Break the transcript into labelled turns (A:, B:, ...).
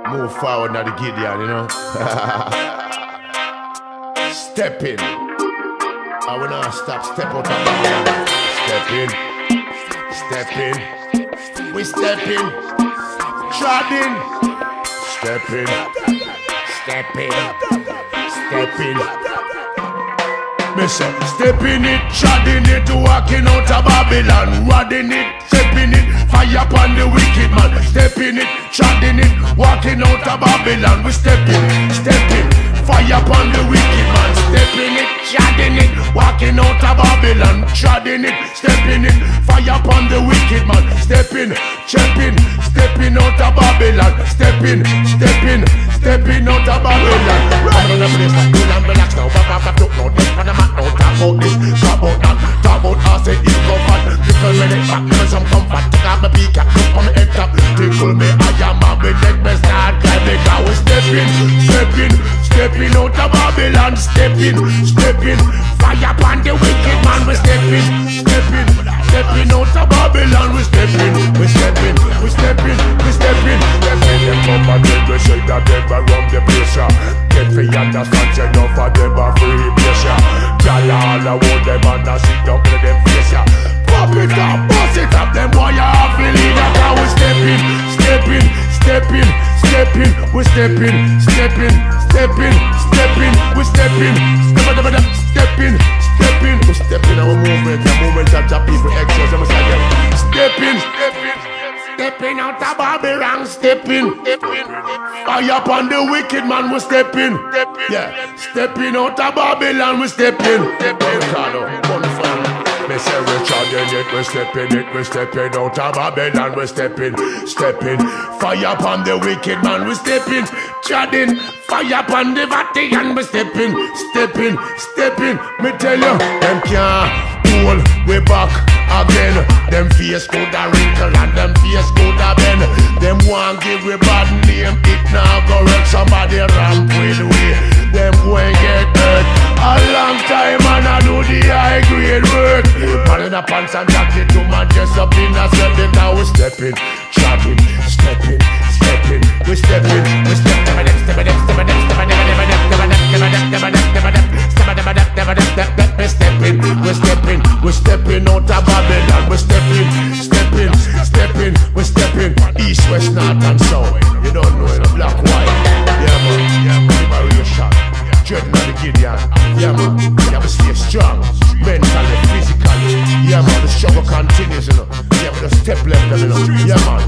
A: Move forward now the Gideon, you know. Step in. I will not stop, step out of the step in. Step in. We step in. Trod in. Step in. Step in. Step in. Me say, step in it, trod in it, walking out of Babylon, rodding it, stepping it, fire upon the wicked man. Step in it, trod in it, walking out of Babylon. We step in, fire upon the wicked man. Step in it, trod in it, walking out of Babylon. Trod in it, stepping it, fire upon the wicked man. Step in, stepping out of Babylon. Stepping out of Babylon. I'm gonna place my cool and relax now, but I took no death on the mat. Now talk about this, talk about that, talk about us, say it go fat. Tickle me neck back, give me some comfort. Take off my peak cap, look on my head top. Tickle me, I am a big neck, me start climb. Because we stepping out of Babylon. Stepping, fire upon the wicked man. We stepping out of Babylon. We stepping. Them come and take the shade that them around the place. Get for understand, say no for them a free place. Y'all all around them and I sit down in them face. Pop it up, bust it up, them boy you have to lead up. Now we stepping. We stepping. We stepping our movement, the movement of people extras. I'm saying, stepping out of Babylon, stepping. Fire upon the wicked man, we stepping. Yeah, stepping out of Babylon, we stepping. Me say we charging it, we stepping out of Babylon, we stepping. Fire upon the wicked man, we stepping. Treading, fire upon the Vatican, we stepping. Me tell you, them can't hold we back again. Them face coulda wrinkle and them face coulda bend. Them want give we bad name, it now correct. Somebody ramp with we, them won't get hurt. A long time and I do the high grade work. Man in a pants and jacket to man dress up in a stepping. Now we stepping, chopping, stepping. We stepping. We stepping out of Babylon. We stepping. We stepping east, west, north and south. You don't know it, black, white. Yeah man, liberation. Dreading on the Gideon. Yeah man, you have to stay strong, mentally, physically. Yeah man, the struggle continues, you know. Yeah man, the step left them, you know. Yeah man,